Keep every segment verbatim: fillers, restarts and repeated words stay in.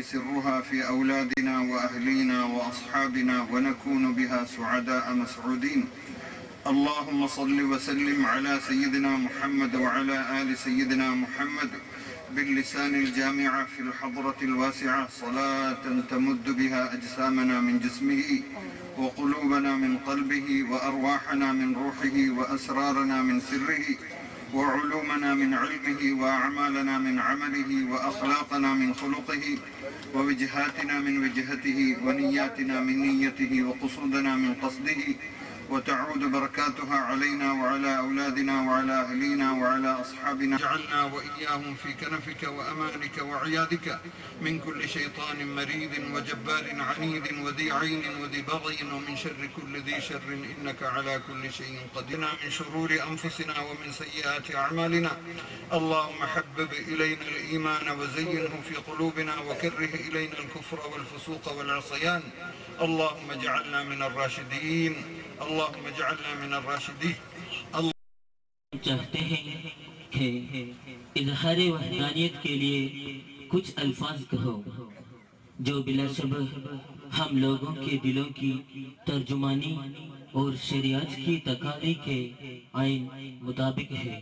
سرها في أولادنا وأهلينا وأصحابنا ونكون بها سعداء مسعودين. اللهم صل وسلم على سيدنا محمد وعلى آل سيدنا محمد باللسان الجامع في الحضرة الواسعة صلاة تمد بها أجسامنا من جسمه وقلوبنا من قلبه وأرواحنا من روحه وأسرارنا من سره وعلومنا من علمه وأعمالنا من عمله وأخلاقنا من خلقه ووجهاتنا من وجهته ونياتنا من نيته وقصودنا من قصده، وتعود بركاتها علينا وعلى أولادنا وعلى أهلينا وعلى أصحابنا. اجعلنا وإياهم في كنفك وأمانك وعيادك من كل شيطان مريد وجبار عنيد وذي عين وذي بغي ومن شر كل ذي شر إنك على كل شيء قدير. من شرور أنفسنا ومن سيئات أعمالنا. اللهم حبب إلينا الإيمان وزينه في قلوبنا وكره إلينا الكفر والفسوق والعصيان. اللهم اجعلنا من الراشدين. اللهم اجعلنا من الراشدين. चाहते हैं कि इजहार वहदानियत के लिए कुछ अल्फाज कहो जो बिलाशबह हम लोगों के दिलों की तर्जुमानी और शरीयत की तकादी के आइन मुताबिक है।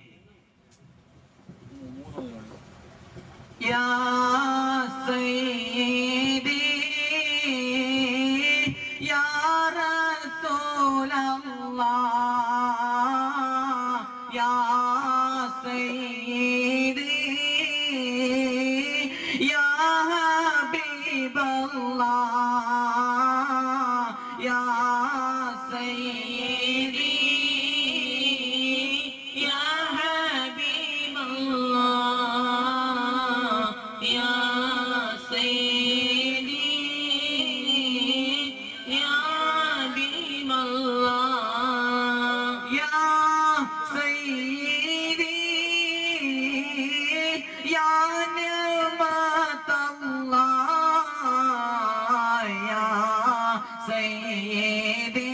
या सय्यदी या रसूल अल्लाह या सय्यदी या हबीब अल्लाह या सय्यदी या हबीब अल्लाह या सय्यदी या हबीब अल्लाह या सय्यदी या निअमत अल्लाह या सय्यदी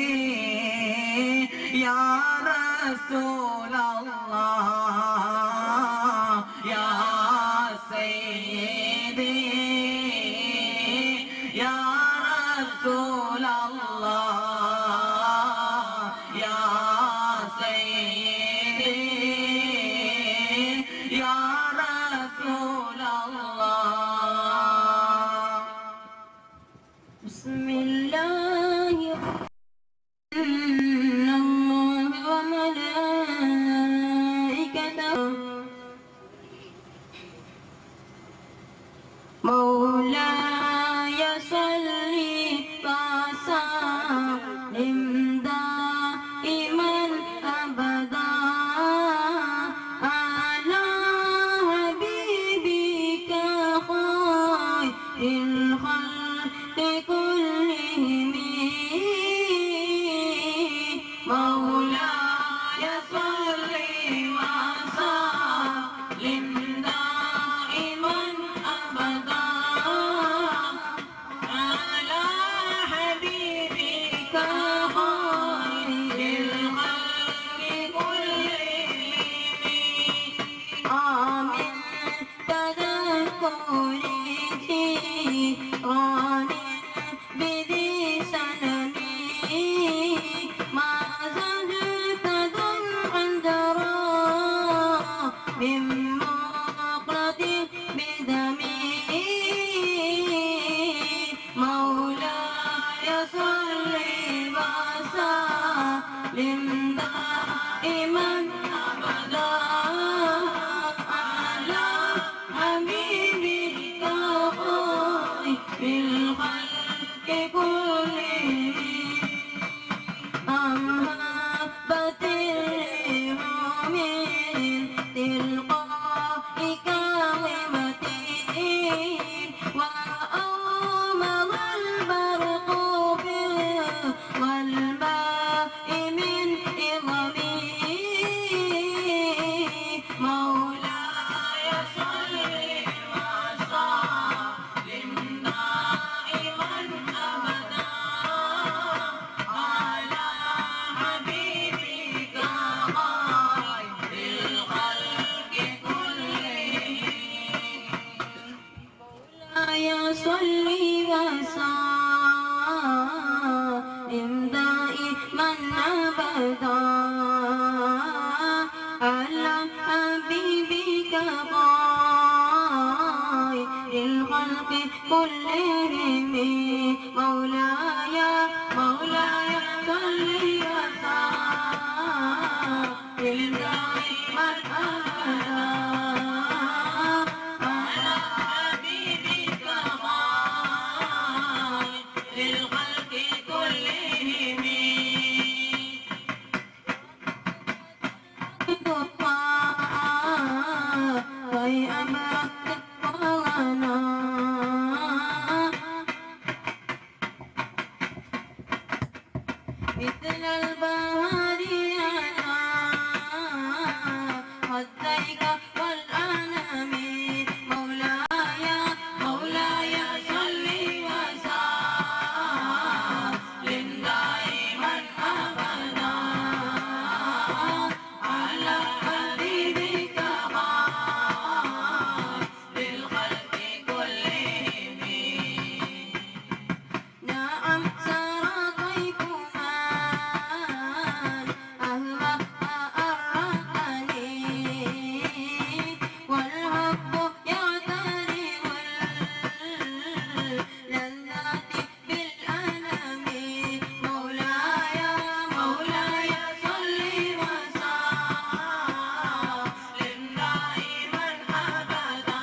या रसूल अल्लाह या सय्यदी या रसूल अल्लाह या सय्यदी या रसूल अल्लाह। बिस्मिल्लाह व मलाइकतहु मौलाय सल्ली वसल्लिम दाइमन अबदा अला हबीबिका खैरिल खल्क़ि कुल्लिहिम मौलाय सल्ली वसल्लिम दाइमन अबदा أبدا على حبيبك خير الخلق كلهم مولاي مولاي صل وسلم دائما أبدا على حبيبك خير الخلق كلهم كي أمرك طغنا مثل البهار خديك والأنام مولاي مولاي صل وسلم دائما أبدا على حبيبك خير الخلق كلهم نعم سرى طيف من أهوى فأرقني والحب يعتري واللذات بالألم مولاي مولاي صل وسلم دائما أبدا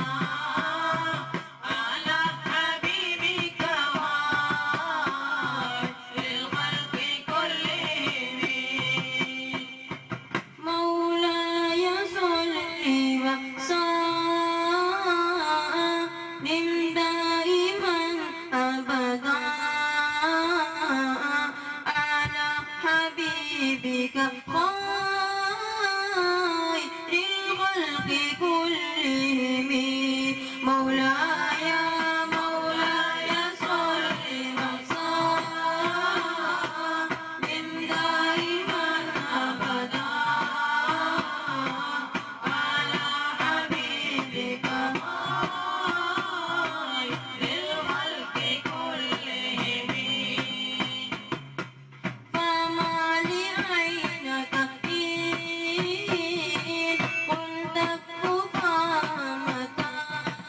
على حبيبك خير الخلق كلهم مولاي صل وسلم دائما أبدا على حبيبك خير الخلق كلهم مولاي مولاي صل وسلم دائما أبدا على حبيبك خير الخلق كلهم فما لعينك إن كنت فهمتا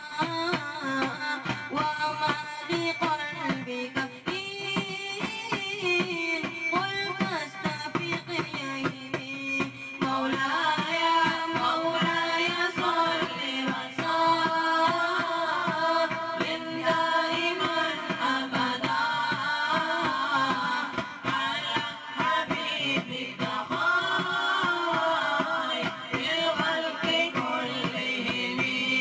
وما لقلبك إن قلت استفق يمي مولاي مولاي صل وسلم دائما أبدا على حبيبك خير الخلق كلهم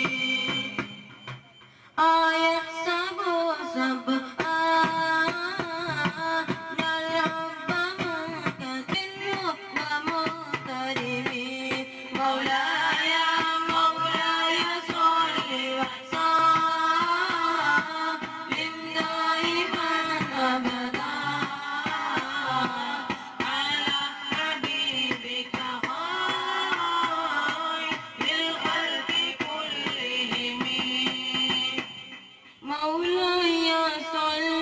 أيحسب سبحان الحب منكتم ومغترب مولاي مولاي صل وسلم دائما أبدا على حبيبك خير الخلق كلهم مولاي صل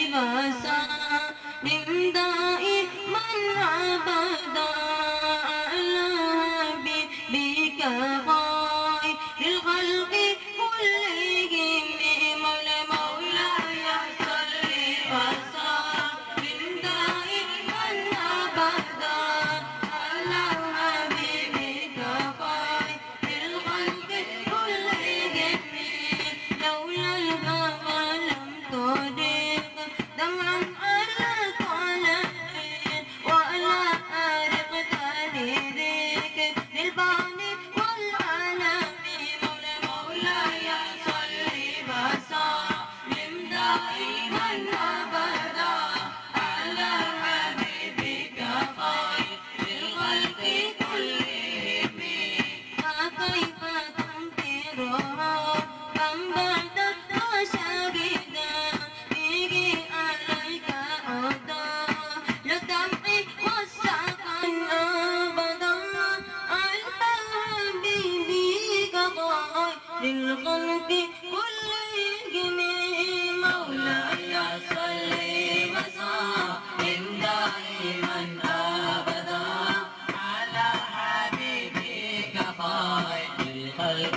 وسلم دائما أبدا على حبيبك خير الخلق كلهم مولاي صل وسلم دائما أبدا على حبيبك خير الخلق كلهم لولا الهوى لم تضيق دمعا على قلبي ولا أرقت لذيك للباني والعالم مولاي صل وسلم دائما أبدا على حبيبك خير الخلق كلهم فكيف تنكرها كم بعد شهيدا به عليك عدا للدمع والسكن أبدا على حبيبك خير الخلق كلهم مولاي صل وسلم دائما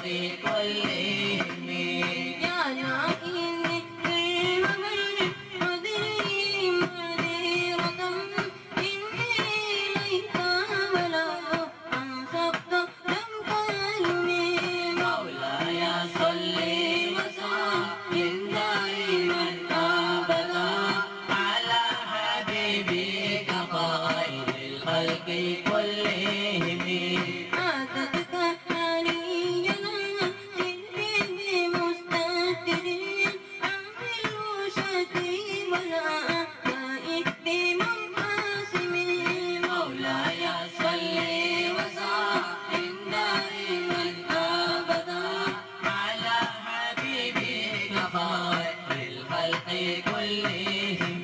كلهم يا نائمي في المبر حذري معذرة إني ليس ولا أنصبت لم تلمي مولاي صل وسلم دائما أبدا على حبيبك خير الخلق كلهم عاتقك حالينا سري بمستترين عن الوشة ولا أعدائك بمنقسم مولاي صل وسلم دائما أبدا على حبيبك خير الخلق كلهم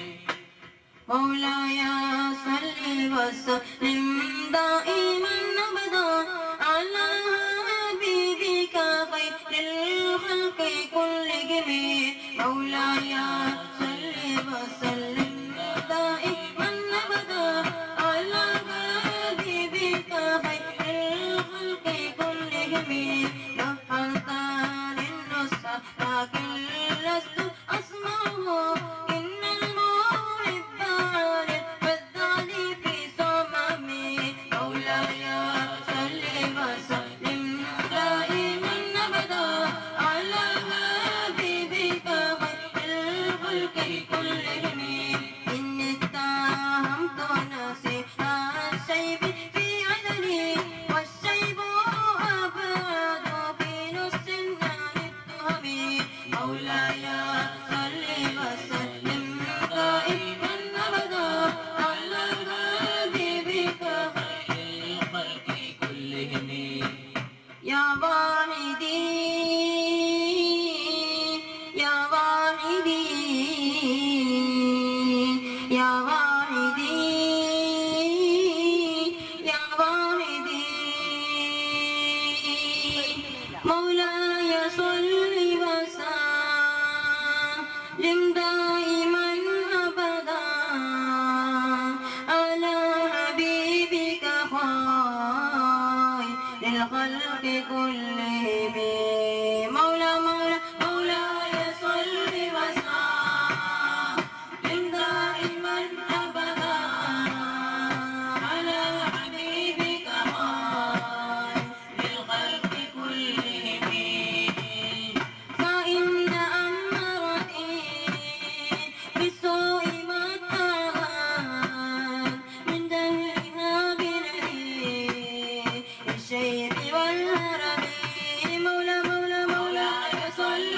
مولاي صل وسلم دائما أبدا على حبيبك خير الخلق كلهم مولاي صل وسلم دائما أبدا على حبيبك خير الخلق كلهم نفحت للنصح لكن لست أسمعه إن المحب عالٍ والذعن في صممي مولاي صل وسلم دائما أبدا على حبيبك خير الخلق كلهم إني اتهمت نفسي الشيب في عدلي والشيب أبعد في نص عن التهم مولاي صل وسلم دائما أبدا على حبيبك خير الخلق كلهم يا واحدي يا واحدي يا واحدي يا واحدي مولاي صل وسلم دائما أبدا على حبيبك خير الخلق كلهم مولا مولا مولاي صل وسلم دائما أبدا على حبيبك خير الخلق كلهم فإن أمرتي بالسوء والطعن من دهرها بنهي الشيب والهرم مولا مولا مولاي صل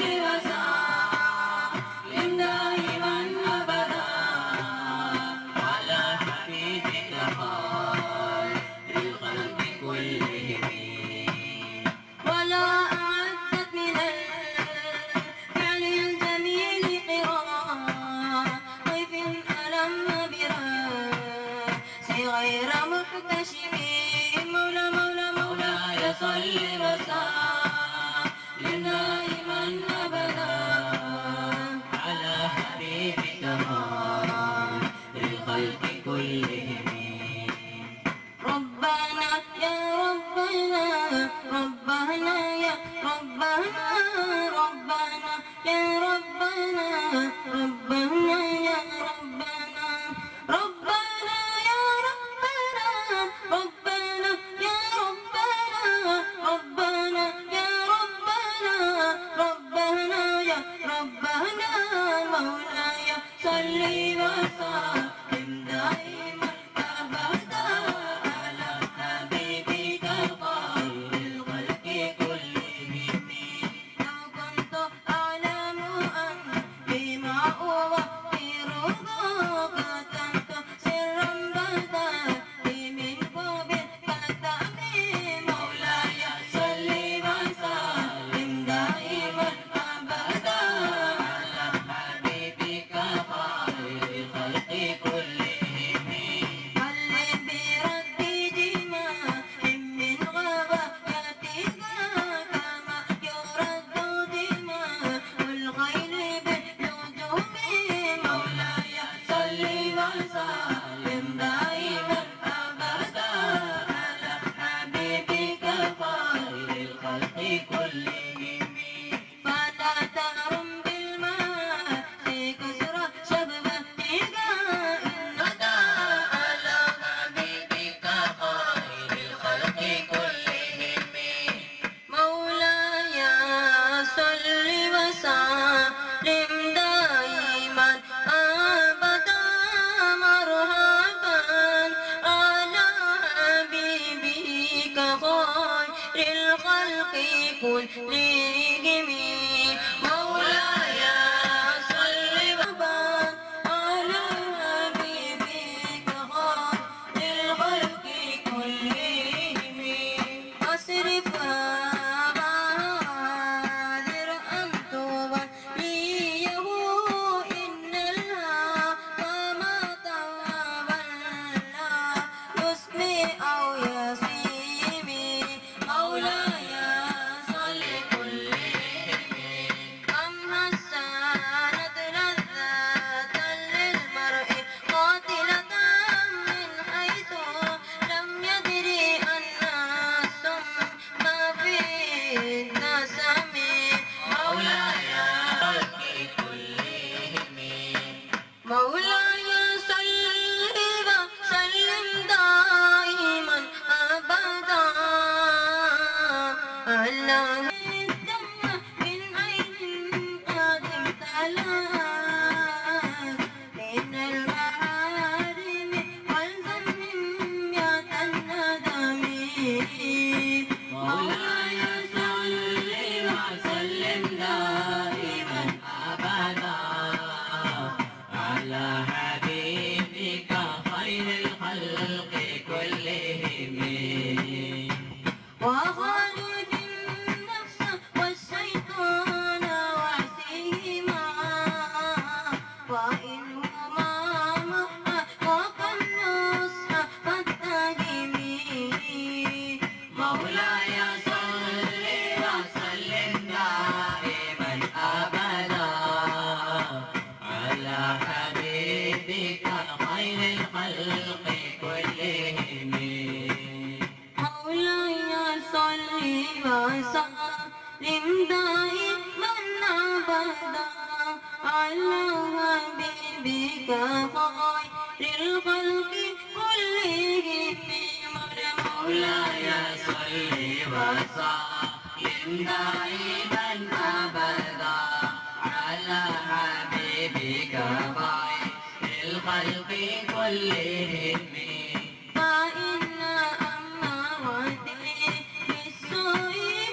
وسلم دائما أبدا على حبيبك خير الخلق كلهم ولا أعدت من الفعل الجميل قراء ضيف ألم براسي غير محتشم مولا مولا مولاي صل وسلم دائما أبدا على حبيبك خير الخلق كلهم كلهم مولاي صل وسلم على حبيبك خير الخلق كلهم أصرفها وهادر أن توليه إن الهوى ما تولى يسمي أو يسيمي مولاي صل كلهم كم حسنت لذة للمرء قاتلة من حيث لم يدري أن السم ما في الدسم مولاي مولاي صل وسلم دائما أبدا على الدم من عين قد امتلأت من المحارم والذم يتندم مولاي صل وسلم دائما أبدا على حبيبك خير الخلق كلهم وخالف النفس والشيطان وعسيهما وإنهما محقق النصح فاتهمي مولاي صل وسلم دائما أبدا على حبيبك خير الخلق كلهم مولاي صل وسلم دائما أبدا على حبيبك خير الخلق كلهم مولاي صل وسلم دائما أبدا على حبيبك خير الخلق كلهم فإن أمارتي بالسوء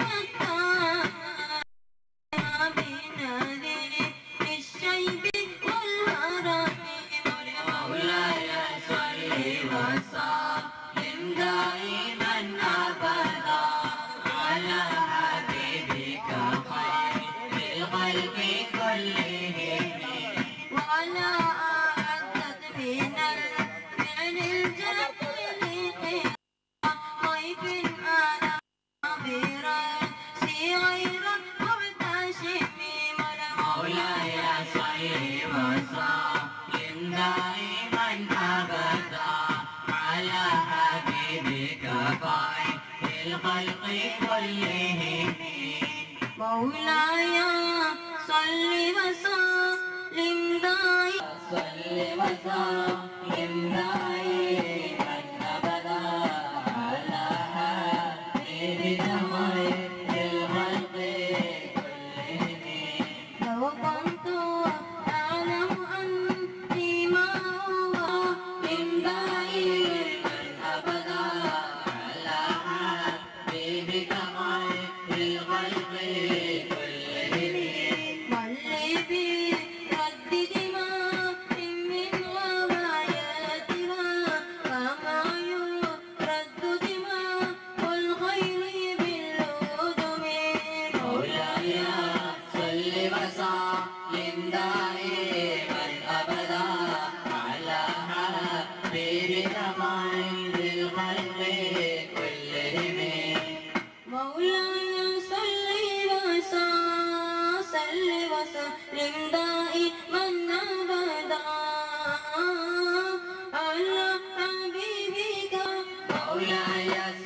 والتهم بنذير الشيب والهرم مولاي صل وسلم دائما أبدا على حبيبك خير الخلق كلهم وعلى أعدت من الفعل الجميل طيف على برأسي غير محتشم مولاي صل وسلم دائما أبدا على حبيبك خير الخلق كلهم مولاي صل وسلم دائما صل وسلم دائما أبدا على حبيبك خير الخلق كلهم لو كنت أعلم أني ما هو من دائما أبدا على حبيبك خير الخلق كلهم بل برد دماء من غواياتها كما يرد دماء الخيل باللدم مولاي صل وسلم دائما أبدا على حبيبك خير الخلق كلهم مولاي صل وسلم وسلم دائما أبدا على حبيبك مولاي